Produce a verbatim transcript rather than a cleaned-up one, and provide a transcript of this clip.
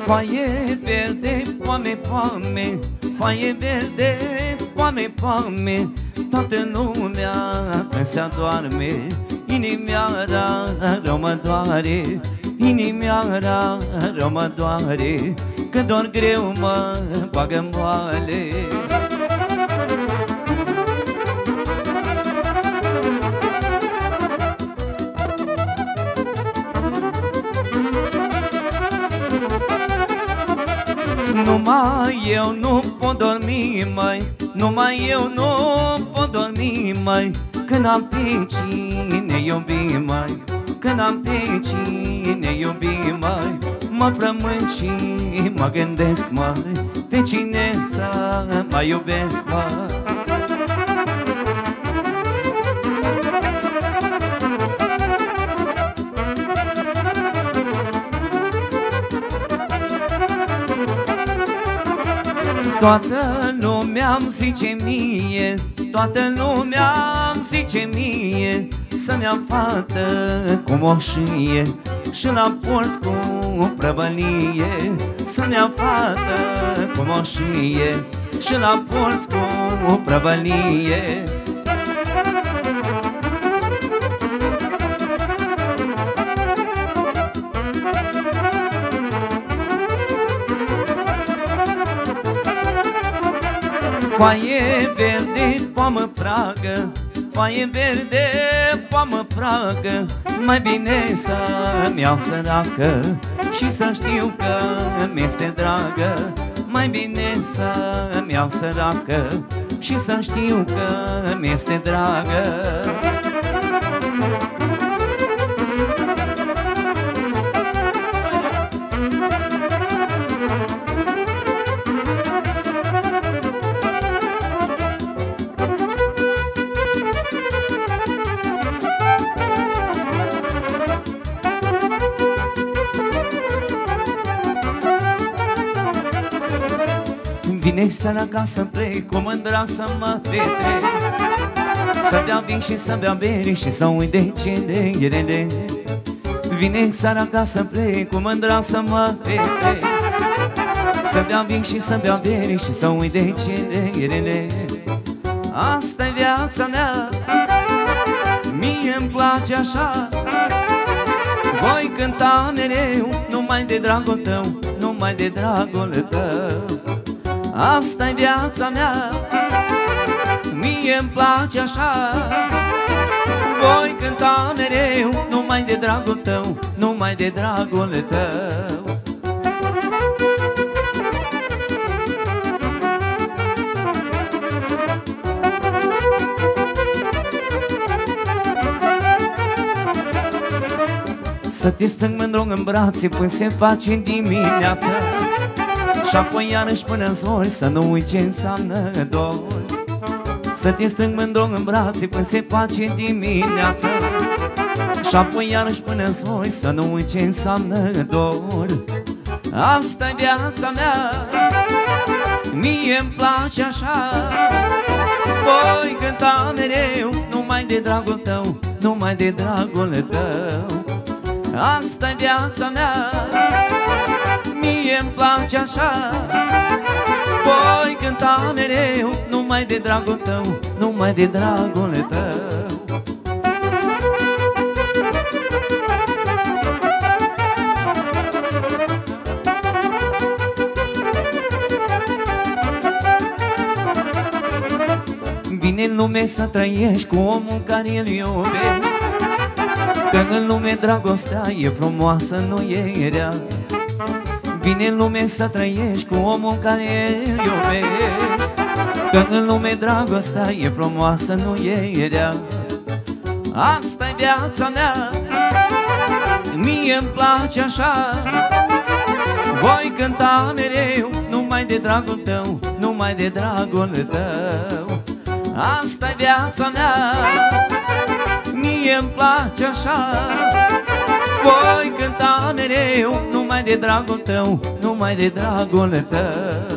Foaie verde, poame, poame, foaie verde, poame, poame, toată lumea se adorme, inimioara rău mă doare, inimioara rău mă doare, că dor greu mă bagă moale. Numai eu nu pot dormi, măi, numai eu nu pot dormi, măi, că n-am pe cine iubi, măi, că n-am pe cine iubi, măi. Mă frământ și mă gândesc, măi, pe cine să mă iubesc, măi. Toată lumea îmi zice mie, toată lumea îmi zice mie, să-mi iau fată cu moșie și la porți cu prăvălie. Să-mi iau fată cu moșie și la porți cu prăvălie. Foaie verde, poamă fragă, foaie verde, poamă fragă, mai bine să-mi iau săracă și să știu că mi-este dragă. Mai bine să-mi iau săracă și să știu că mi-este dragă. Vine seara ca să plec, cu mândra să mă petrec, să beau vin și să beau bere și să uit de cerere. Vine seara ca să plec, cu mândra să mă petrec, să beau vin și să beau bere și să uit de cerere. Asta-i viața mea, mie-mi place așa, voi cânta mereu numai de dragul tău, numai de dragul tău. Asta-i viața mea, mie-mi place așa, voi cânta mereu numai de dragul tău, numai de dragul tău. Să te strâng mândru în brațe până se face dimineața, și apoi iarăși până-n zori să nu uiți ce înseamnă dor. Să te strâng mândru în brațe până se face dimineața, și apoi iarăși până-n zori să nu uiți ce înseamnă dor. Asta-i viața mea, mie-mi place așa, voi cânta mereu numai de dragul tău, numai de dragul tău. Asta-i viața mea, mie-mi place așa, voi cânta mereu numai de dragul tău, numai de dragul tău. Vine în lume să trăiești cu omul care îl iubești, că în lume dragostea e frumoasă, nu e rea. Vine în lume să trăiești cu omul care îl iubești, că în lume dragostea e frumoasă, nu e rea. Asta-i viața mea, mie-mi place așa, voi cânta mereu numai de dragul tău, numai de dragul tău. Asta-i viața mea, mie-mi place așa, voi cânta mereu numai de dragul tău, numai de dragul tău.